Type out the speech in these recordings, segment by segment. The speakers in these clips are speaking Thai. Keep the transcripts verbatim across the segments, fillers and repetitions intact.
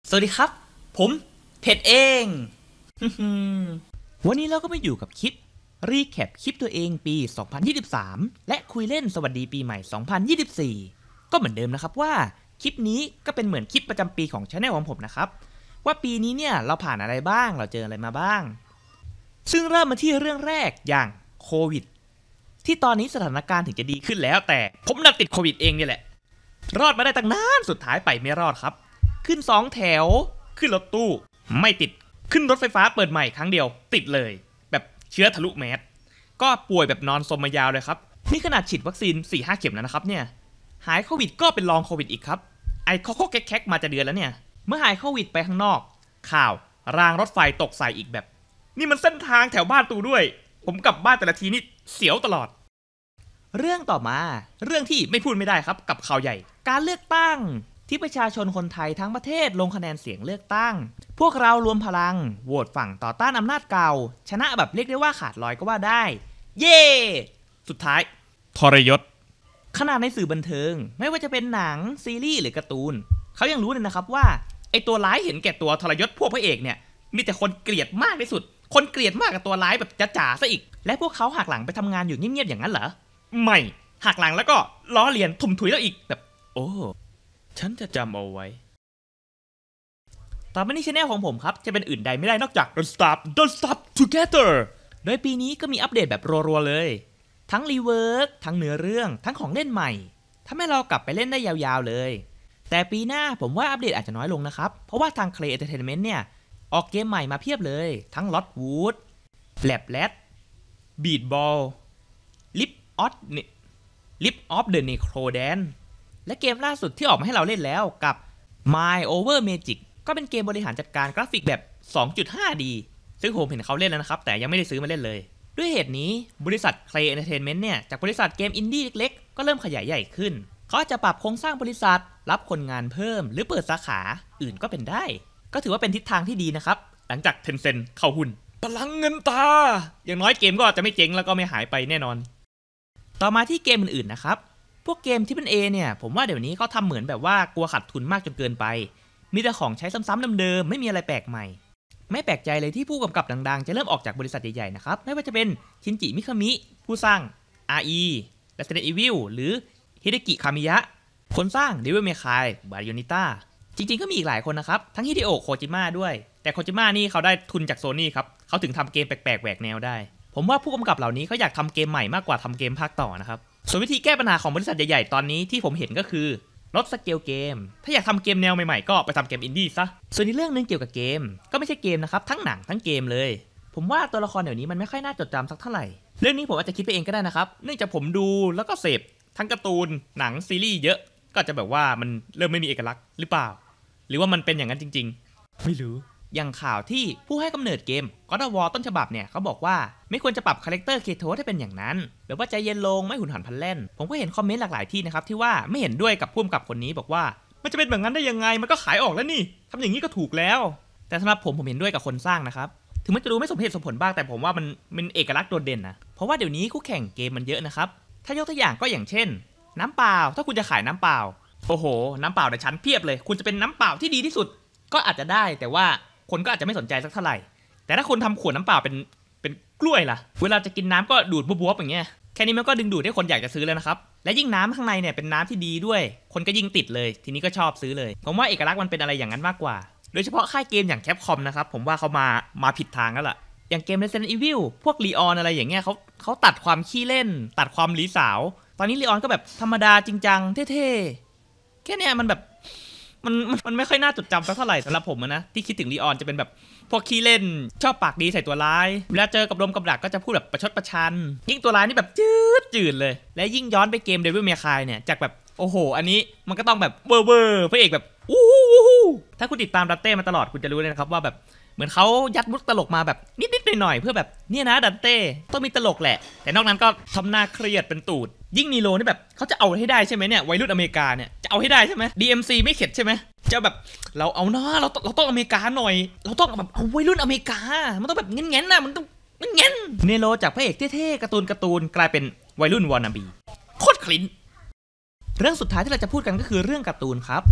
สวัสดีครับผมเพชรเองวันนี้เราก็มาอยู่กับคลิปรีแคปคลิปตัวเองปีสองพันยี่สิบสามและคุยเล่นสวัสดีปีใหม่สองพันยี่สิบสี่ก็เหมือนเดิมนะครับว่าคลิปนี้ก็เป็นเหมือนคลิปประจำปีของ Channel ของผมนะครับว่าปีนี้เนี่ยเราผ่านอะไรบ้างเราเจออะไรมาบ้างซึ่งเริ่มมาที่เรื่องแรกอย่างโควิดที่ตอนนี้สถานการณ์ถึงจะดีขึ้นแล้วแต่ผมดันติดโควิดเองเนี่ยแหละรอดมาได้ตั้งนานสุดท้ายไปไม่รอดครับขึ้นสองแถวขึ้นรถตู้ไม่ติดขึ้นรถไฟฟ้าเปิดใหม่ครั้งเดียวติดเลยแบบเชื้อทะลุแมสก็ป่วยแบบนอนสมมายาวเลยครับนี่ขนาดฉีดวัคซีน สี่ห้า เข็มแล้วนะครับเนี่ยหายโควิดก็เป็นลองโควิดอีกครับไอคอโคแคกมาจะเดือนแล้วเนี่ยเมื่อหายโควิดไปข้างนอกข่าวรางรถไฟตกใส่อีกแบบนี่มันเส้นทางแถวบ้านตูด้วยผมกลับบ้านแต่ละทีนี่เสียวตลอดเรื่องต่อมาเรื่องที่ไม่พูดไม่ได้ครับกับข่าวใหญ่การเลือกตั้งที่ประชาชนคนไทยทั้งประเทศลงคะแนนเสียงเลือกตั้งพวกเรารวมพลังโหวตฝั่งต่อต้านอำนาจเก่าชนะแบบเรียกได้ว่าขาดลอยก็ว่าได้เย่สุดท้ายทรยศขนาดในสื่อบันเทิงไม่ว่าจะเป็นหนังซีรีส์หรือการ์ตูนเขายังรู้เลยนะครับว่าไอตัวร้ายเห็นแก่ตัวทรยศพวกพระเอกเนี่ยมีแต่คนเกลียดมากที่สุดคนเกลียดมากกับตัวร้ายแบบจ๋าๆซะอีกและพวกเขาหักหลังไปทำงานอยู่เงียบๆอย่างนั้นเหรอไม่หักหลังแล้วก็ล้อเลียนทุ่มถุยแล้วอีกแบบโอ้ฉันจะจำเอาไว้ต่อมาในช่องของผมครับจะเป็นอื่นใดไม่ได้นอกจาก Don't Stop Don't Stop Together โดยปีนี้ก็มีอัปเดตแบบรัวๆเลยทั้งรีเวิร์กทั้งเนื้อเรื่องทั้งของเล่นใหม่ทำให้เรากลับไปเล่นได้ยาวๆเลยแต่ปีหน้าผมว่าอัปเดตอาจจะน้อยลงนะครับเพราะว่าทาง Clay Entertainment เนี่ยออกเกมใหม่มาเพียบเลยทั้ง Lost Wood Lab Rat Beat Ball Lip of Lip of the Necrodanและเกมล่าสุดที่ออกมาให้เราเล่นแล้วกับ My Over Magic ก็เป็นเกมบริหารจัดการกราฟิกแบบ สองจุดห้า ดี ซึ่งผมเห็นเขาเล่นแล้วนะครับแต่ยังไม่ได้ซื้อมาเล่นเลยด้วยเหตุนี้บริษัท Clay Entertainment เนี่ยจากบริษัทเกมอินดี้เล็กๆก็เริ่มขยายใหญ่ขึ้นเขาอาจจะปรับโครงสร้างบริษัทรับคนงานเพิ่มหรือเปิดสาขาอื่นก็เป็นได้ก็ถือว่าเป็นทิศทางที่ดีนะครับหลังจาก Tencent เข้าหุ้นพลังเงินตาอย่างน้อยเกมก็จะไม่เจ๊งแล้วก็ไม่หายไปแน่นอนต่อมาที่เกมอื่นๆนะครับพวกเกมที่เป็น A เนี่ยผมว่าเดี๋ยวนี้เขาทำเหมือนแบบว่ากลัวขาดทุนมากจนเกินไปมีแต่ของใช้ซ้ำๆเดิมๆไม่มีอะไรแปลกใหม่ไม่แปลกใจเลยที่ผู้กำกับดังๆจะเริ่มออกจากบริษัทใหญ่ๆนะครับไม่ว่าจะเป็นชินจิมิคามิผู้สร้าง อาร์ อี Resident Evil หรือฮิเดกิคามิยะคนสร้าง Devil May Cry Bayonetta จริงๆก็มีอีกหลายคนนะครับทั้งฮิเดโอะโคจิมะด้วยแต่โคจิมะนี่เขาได้ทุนจากโซนี่ครับเขาถึงทำเกมแปลกๆแหวกแนวได้ผมว่าผู้กำกับเหล่านี้เขาอยากทำเกมใหม่มากกว่าทำเกมภาคต่อนะครับส่วนวิธีแก้ปัญหาของบริษัทใหญ่ๆตอนนี้ที่ผมเห็นก็คือลดสเกลเกมถ้าอยากทำเกมแนวใหม่ๆก็ไปทำเกมอินดี้ซะส่วนในเรื่องนึงเกี่ยวกับเกมก็ไม่ใช่เกมนะครับทั้งหนังทั้งเกมเลยผมว่าตัวละครเดี๋ยวนี้มันไม่ค่อยน่าจดจำสักเท่าไหร่เรื่องนี้ผมอาจจะคิดไปเองก็ได้นะครับเนื่องจากผมดูแล้วก็เสพทั้งการ์ตูนหนังซีรีส์เยอะก็จะแบบว่ามันเริ่มไม่มีเอกลักษณ์หรือเปล่าหรือว่ามันเป็นอย่างนั้นจริงๆไม่รู้อย่างข่าวที่ผู้ให้กำเนิดเกม God of War ต้นฉบับเนี่ยเขาบอกว่าไม่ควรจะปรับคาแรคเตอร์เคโทสให้เป็นอย่างนั้นแบบว่าใจเย็นลงไม่หุนหันพลันแล่นผมก็เห็นคอมเมนต์หลากหลายที่นะครับที่ว่าไม่เห็นด้วยกับผู้กำกับคนนี้บอกว่ามันจะเป็นแบบนั้นได้ยังไงมันก็ขายออกแล้วนี่ทำอย่างนี้ก็ถูกแล้วแต่สำหรับผมผมเห็นด้วยกับคนสร้างนะครับถึงมันจะดูไม่สมเหตุสมผลบ้างแต่ผมว่ามันเป็นเอกลักษณ์โดดเด่นนะเพราะว่าเดี๋ยวนี้คู่แข่งเกมมันเยอะนะครับถ้ายกตัวอย่างก็อย่างเช่นน้ำเปล่าถ้าคุณจะขายน้ำเปล่าโอ้โหน้ำเปล่าแต่ชั้นเพียบเลยคุณจะเป็นน้ำเปล่าที่ดีที่สุดก็อาจจะได้แต่ว่าคนก็อาจจะไม่สนใจสักเท่าไหร่แต่ถ้าคนทำขวดน้ำเปล่าเป็นเป็นกล้วยล่ะเวลาจะกินน้ำก็ดูดบวบๆอย่างเงี้ยแค่นี้มันก็ดึงดูดให้คนอยากจะซื้อแล้วนะครับและยิ่งน้ำข้างในเนี่ยเป็นน้ำที่ดีด้วยคนก็ยิ่งติดเลยทีนี้ก็ชอบซื้อเลยผมว่าเอกลักษณ์มันเป็นอะไรอย่างนั้นมากกว่าโดยเฉพาะค่ายเกมอย่างแคปคอมนะครับผมว่าเขามามาผิดทางแล้วล่ะอย่างเกม Resident Evil พวก Leon อะไรอย่างเงี้ยเขาเขาตัดความขี้เล่นตัดความหลีสาวตอนนี้ Leon ก็แบบธรรมดาจริงจังเท่ๆแค่เนี้ยมันแบบมันมันไม่ค่อยน่าจดจำสักเท่าไหร่สำหรับผมนะที่คิดถึงลีออนจะเป็นแบบพวกขี้เล่นชอบปากดีใส่ตัวร้ายเวลาเจอกับลมกับดักก็จะพูดแบบประชดประชันยิ่งตัวร้ายนี่แบบจืดจืดเลยและยิ่งย้อนไปเกม Devil May Cry เนี่ยจากแบบโอ้โหอันนี้มันก็ต้องแบบเวอร์เวอร์พระเอกแบบอู้หูถ้าคุณติดตามดันเต้มาตลอดคุณจะรู้เลยนะครับว่าแบบเหมือนเขายัดมุกตลกมาแบบนิดๆหน่อยๆเพื่อแบบเนี่ยนะดันเต้ต้องมีตลกแหละแต่นอกนั้นก็ทำหน้าเครียดเป็นตูดยิ่งนีโรนี่แบบเขาจะเอาให้ได้ใช่ไหมเนี่ยวัยรุ่นอเมริกาเนี่ยจะเอาให้ได้ใช่ไหม ดี เอ็ม ซี ไม่เข็ดใช่ไหมจะแบบเราเอาหน้าเราเราต้องอเมริกาหน่อยเราต้องแบบเอาวัยรุ่นอเมริกามันต้องแบบเงี้ยๆนะมันต้องเงี้ยเนโรจากพระเอกเท่ๆการ์ตูนการ์ตูนกลายเป็นวัยรุ่นวานาบีโคตรคลิ้นเรื่องสุดท้ายที่เราจะพูดกันก็คือเรื่องการ์ตูนครับ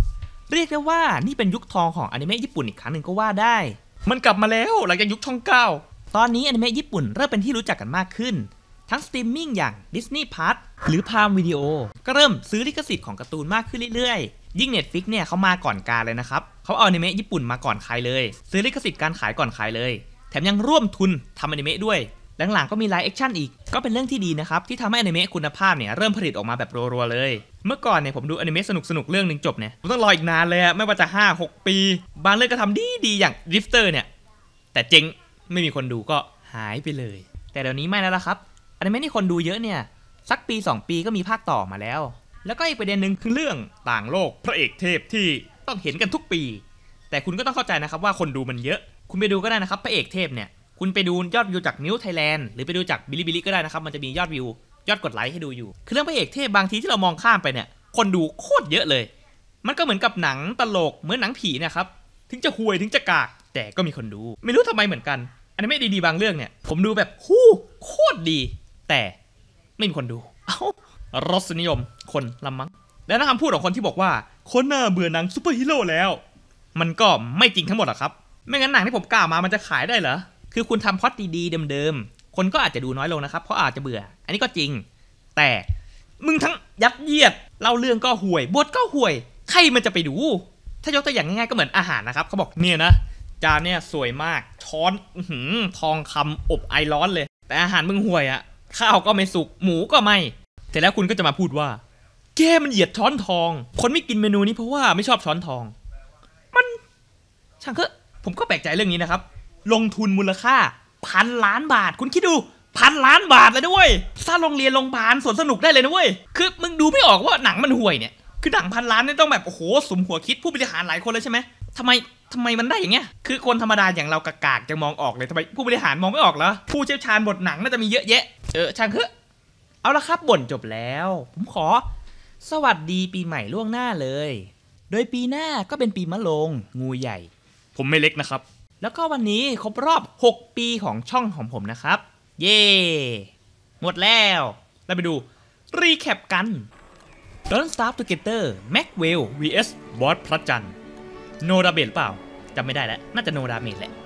เรียกได้ว่านี่เป็นยุคทองของอนิเมะญี่ปุ่นอีกครั้งหนึ่งก็ว่าได้มันกลับมาแล้วหลังจากยุคช่องเก้าตอนนี้อนิเมะญี่ปุ่นเริ่มเป็นที่รู้จักกันมากขึ้นทั้งสตรีมมิ่งอย่าง Disney Plus หรือ Prime Video ก็เริ่มซื้อลิขสิทธิ์ของการ์ตูนมากขึ้นเรื่อยๆยิ่ง Netflix เนี่ยเขามาก่อนการเลยนะครับเขาเอาอนิเมะญี่ปุ่นมาก่อนใครเลยซื้อลิขสิทธิ์การขายก่อนใครเลยแถมยังร่วมทุนทำอนิเมะด้วยหลังๆก็มีไลฟ์แอคชั่นอีกก็เป็นเรื่องที่ดีนะครับที่ทำให้อนิเมะคุณภาพเนี่ยเริ่มผลิตออกมาแบบรัวๆเลยเมื่อก่อนเนี่ยผมดูอนิเมะสนุกๆเรื่องนึงจบเนี่ยผมต้องรออีกนานเลยอะไม่ว่าจะ ห้าหก ปีบางเรื่องก็ทำดีๆอย่าง Drifter เนี่ยแต่เจ๊งไม่มีคนดูก็หายไปเลยแต่เดี๋ยวนี้ไม่แล้วละครับอนิเมะที่คนดูเยอะเนี่ยสักปีสองปีก็มีภาคต่อมาแล้วแล้วก็อีกประเด็นหนึ่งคือเรื่องต่างโลกพระเอกเทพที่ต้องเห็นกันทุกปีแต่คุณก็ต้องเข้าใจนะครับว่าคนดูมันเยอะคุณไปดูก็ได้นะครับพระเอกเทพเนี่ยคุณไปดูยอดวิวจากนิวไทยแลนด์หรือไปดูจากบิลิบิลิก็ได้นะครับมันจะมียอดวิวยอดกดไลค์ให้ดูอยู่คือเรื่องพระเอกเทพบางทีที่เรามองข้ามไปเนี่ยคนดูโคตรเยอะเลยมันก็เหมือนกับหนังตลกเหมือนหนังผีนะครับถึงจะห่วยถึงจะกากแต่ก็มีคนดูไม่รู้ทำไมเหมือนกันอนิเมะดีๆบางเรื่องเนี่ยผมดูแบบฮู้โคตรดีแต่ไม่มีคนดูเอ้ารสนิยมคนละมั้งและคำพูดของคนที่บอกว่าคนน่าเบื่อหนังซูเปอร์ฮีโร่แล้วมันก็ไม่จริงทั้งหมดหรอกครับไม่งั้นหนังที่ผมกล่าวมามันจะขายได้เหรอคือคุณทำพล็อตดีๆเดิมๆคนก็อาจจะดูน้อยลงนะครับเพราะอาจจะเบื่ออันนี้ก็จริงแต่มึงทั้งยัดเยียดเล่าเรื่องก็ห่วยบทก็ห่วยใครมันจะไปดูถ้ายกตัวอย่างง่ายๆก็เหมือนอาหารนะครับเขาบอกเนี่ยนะจานเนี่ยสวยมากช้อนหืมทองคำอบไอร้อนเลยแต่อาหารมึงห่วยอะข้าวก็ไม่สุกหมูก็ไม่เสร็จแล้วคุณก็จะมาพูดว่าแกมันเหยียดช้อนทองคนไม่กินเมนูนี้เพราะว่าไม่ชอบช้อนทองมันช่างเถอะผมก็แปลกใจเรื่องนี้นะครับลงทุนมูลค่าพันล้านบาทคุณคิดดูพันล้านบาทเลยด้วยสร้างโรงเรียนโรงพยาบาลสวนสนุกได้เลยนะเว้ยคือมึงดูไม่ออกว่าหนังมันห่วยเนี่ยคือหนังพันล้านเนี่ยต้องแบบโอ้โหสมหัวคิดผู้บริหารหลายคนเลยใช่ไหมทำไมทำไมมันได้อย่างเงี้ยคือคนธรรมดาอย่างเรากากๆจะมองออกเลยทำไมผู้บริหารมองไม่ออกเหรอผู้เชี่ยวชาญบทหนังน่าจะมีเยอะแยะเออช่างเถอะเอาละครับบ่นจบแล้วผมขอสวัสดีปีใหม่ล่วงหน้าเลยโดยปีหน้าก็เป็นปีมะโรงงูใหญ่ผมไม่เล็กนะครับแล้วก็วันนี้ครบรอบหกปีของช่องของผมนะครับเย่หมดแล้วเราไปดูรีแคปกัน Don't Starve Together Maxwell วี เอส บอสพระจันทร์โนดาเบลเปล่าจำไม่ได้แล้วน่าจะโนดาเมจแหละ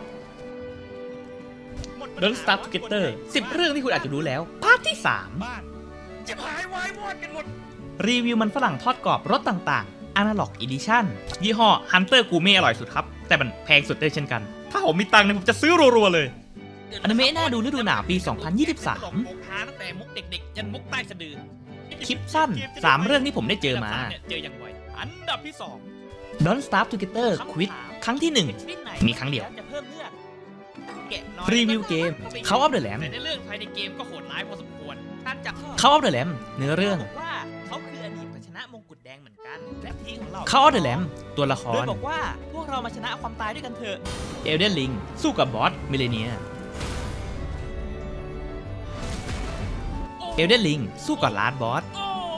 Don't Starve Together สิบเรื่องที่คุณอาจจะรู้แล้วพาร์ทที่สามจะหายวายวอดกันหมดรีวิวมันฝรั่งทอดกรอบรสต่างๆ Analog Edition ยี่ห้อ Hunter Gourmet อร่อยสุดครับแต่มันแพงสุดได้เช่นกันถ้าผมมีตังค์เนี่ยผมจะซื้อรัวๆเลยอนิเมะน่าดูฤดูหนาวปี สองพันยี่สิบสาม ตั้งแต่มุกเด็กๆยันมุกใต้สะดือคลิปสั้นสามเรื่องที่ผมได้เจอมาเจออย่างบ่อยอันดับที่สอง Don't Starve Together Quiz ครั้งที่หนึ่งมีครั้งเดียวรีวิวเกม Call of the Lamb ในเรื่องภายในเกมก็โหดร้ายพอสมควรการจับ Call of the Lamb เนื้อเรื่องว่าเขาคืออดีตชนะมงกุฎแดงเหมือนกันและทีของเรา Call of the Lamb ตัวละครโดยบอกว่าพวกเรามาชนะความตายด้วยกันเถอะ Elden Ring สู้กับบอสมิเลเนียElden Ring สู้กับลาสบอส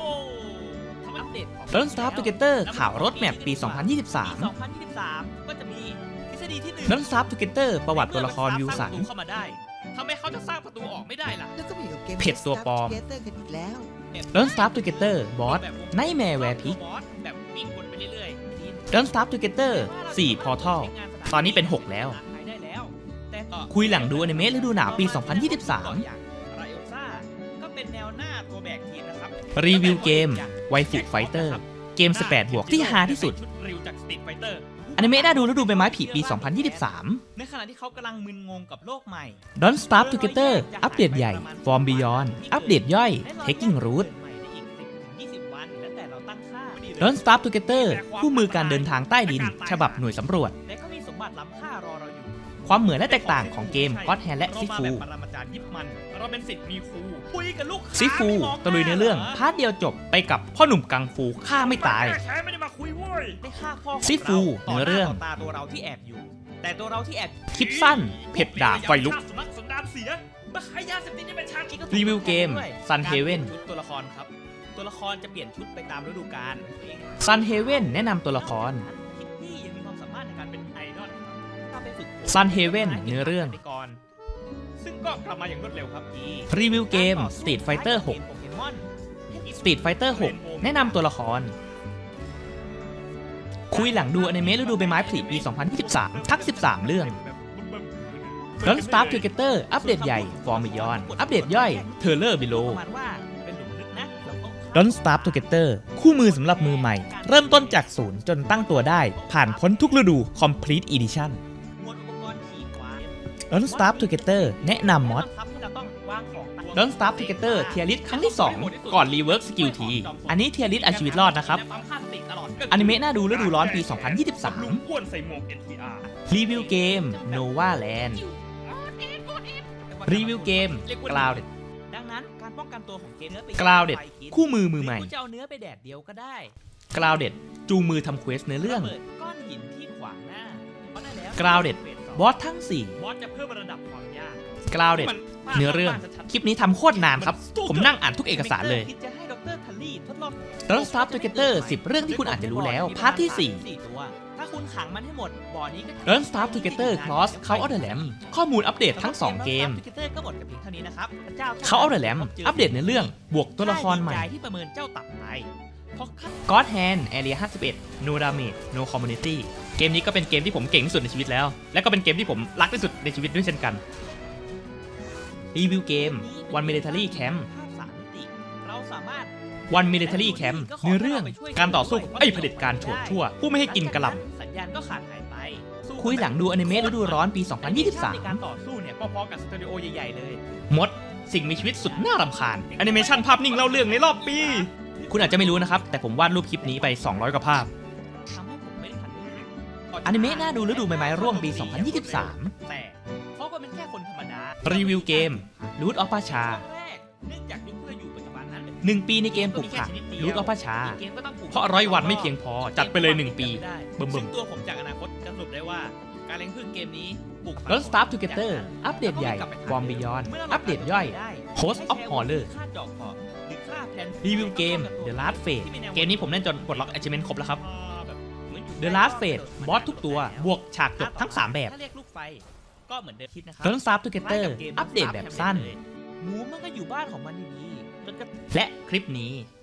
Don't Starve Together ข่าวรถแมพปี สองพันยี่สิบสาม ก็จะมีทฤษฎีที่หนึ่ง Don't Starve Together ประวัติตัวละครวิลสันทำไมเขาจะสร้างประตูออกไม่ได้ล่ะเผ็ดตัวปลอม Don't Starve Together บอส Nightmare Where Pig Don't Starve Together สี่ Portal ตอนนี้เป็นหกแล้วคุยหลังดูอนิเมะฤดูหนาวปี สองพันยี่สิบสามรีวิวเกมไวฟุไฟเตอร์เกมสิบแปดบวกที่ฮาที่สุดอนิเมะน่าดูฤดูใบไม้ผลิปี สองพันยี่สิบสาม ในขณะที่เขากำลังมึนงงกับโลกใหม่ Don't Starve Together อัปเดตใหญ่ From Beyond อัปเดตย่อย Taking Root Don't Starve Together คู่มือการเดินทางใต้ดินฉบับหน่วยสำรวจความเหมือนและแตกต่างของเกม God Hand และซิฟูซิฟูตะลุยในเรื่องพาร์ทเดียวจบไปกับพ่อหนุ่มกังฟูฆ่าไม่ตายซิฟูเนื้อเรื่องคลิปสั้นเผ็ดด่าไฟลุกรีวิวเกม Sun Haven ตัวละครครับตัวละครจะเปลี่ยนชุดไปตามฤดูกาล Sun Haven แนะนำตัวละครSun Haven เนื้อเรื่องซึ่งก็กลับมาอย่างรวดเร็วครับรีวิวเกม Street Fighter หก Street Fighter หก แนะนำตัวละครคุยหลังดูอนิเมะฤดูใบไม้ผลิปี สองพันยี่สิบสาม ทัก สิบสาม เรื่อง Don't Starve Together อัปเดตใหญ่ For Beyond อัปเดตย่อย Trailer Below Don't Starve Together คู่มือสำหรับมือใหม่ เริ่มต้นจากศูนย์จนตั้งตัวได้ผ่านพ้นทุกฤดู Complete Edition Don't Starve Together แนะนำมอด Don't Starve Together เทียริสครั้งที่ สอง ก่อน Rework Skill T อันนี้เทียริสเอาชีวิตรอดนะครับอนิเมะน่าดูฤดูร้อนปี สองพันยี่สิบสาม รีวิวเกม Nova Land รีวิวเกม Grounded ดังนั้นการป้องกันตัวของเกม Grounded คู่มือมือใหม่จะเอาเนื้อไปแดดเดียวก็ได้ Grounded จูงมือทำเควสเนื้อเรื่องก้อนหินที่ขวางหน้า Grounded บอสทั้งสี่บอสจะเพิ่มระดับความยาก Grounded เนื้อเรื่องคลิปนี้ทำโคตรนานครับผมนั่งอ่านทุกเอกสารเลย Don't Starve Together สิบ เรื่องที่คุณอาจจะรู้แล้วพาร์ทที่ สี่ ถ้าคุณขังมันให้หมดบ่อนี้ก็ Don't Starve Together Cross Cult of the Lamb ข้อมูลอัปเดตทั้ง สอง เกม ก็หมดกับเพียงเท่านี้นะครับ Cult of the Lamb อัปเดตในเรื่องบวกตัวละครใหม่ที่ประเมินเจ้าตับไป God Hand Area ห้าสิบเอ็ด No Damage No Community เกมนี้ก็เป็นเกมที่ผมเก่งที่สุดในชีวิตแล้วและก็เป็นเกมที่ผมรักที่สุดในชีวิตด้วยเช่นกันรีวิวเกม One Military Camp One Military Camp เนื้อเรื่องการต่อสู้ไอ้เผด็จการโฉดชั่วผู้ไม่ให้กินกระหล่ำสัญญาณก็ขาดหายไปคุยหลังดูอนิเมะฤดูร้อนปี สองพันยี่สิบสาม การต่อสู้เนี่ยพอๆกับสตูดิโอใหญ่ๆเลยมดสิ่งมีชีวิตสุดน่ารำคาญแอนิเมชันภาพนิ่งเล่าเรื่องในรอบปีคุณอาจจะไม่รู้นะครับแต่ผมวาดรูปคลิปนี้ไปสองร้อยกว่าภาพอนิเมะน่าดูฤดูใบไม้ร่วงปี สองพันยี่สิบสามแต่เขาก็เป็นแค่คนธรรมดารีวิวเกม Root of Pashaหนึ่งปีในเกมปลูกผักรูทออฟพาชาเพราะร้อยวันไม่เพียงพอจัดไปเลยหนึ่งปีเบิ่มๆตัวผมจากอนาคตจะสรุปได้ว่าการเลี้ยงพึ่งเกมนี้ปลูก Don't Starve Together อัปเดตใหญ่ For Beyond อัปเดตย่อย Host of Horror รีวิวเกม The Last Phase เกมนี้ผมเล่นจนปลดล็อก achievement ครบแล้วครับ The Last Phase บอสทุกตัวบวกฉากจบทั้งสามแบบ Don't Starve Together อัปเดตแบบสั้นหมูมันก็อยู่บ้านของมันดีๆและคลิปนี้